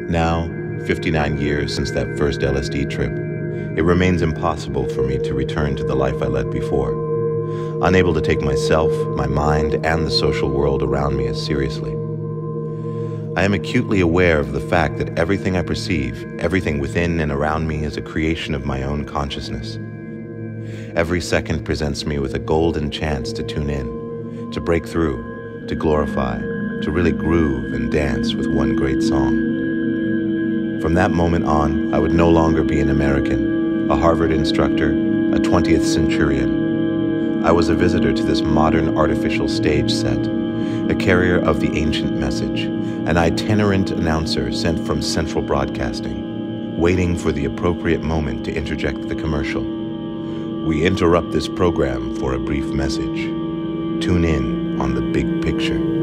Now, 59 years since that first LSD trip, it remains impossible for me to return to the life I led before, unable to take myself, my mind, and the social world around me as seriously. I am acutely aware of the fact that everything I perceive, everything within and around me, is a creation of my own consciousness. Every second presents me with a golden chance to tune in, to break through, to glorify, to really groove and dance with one great song. From that moment on, I would no longer be an American, a Harvard instructor, a 20th centurion. I was a visitor to this modern artificial stage set, a carrier of the ancient message, an itinerant announcer sent from Central Broadcasting, waiting for the appropriate moment to interject the commercial. We interrupt this program for a brief message. Tune in on the big picture.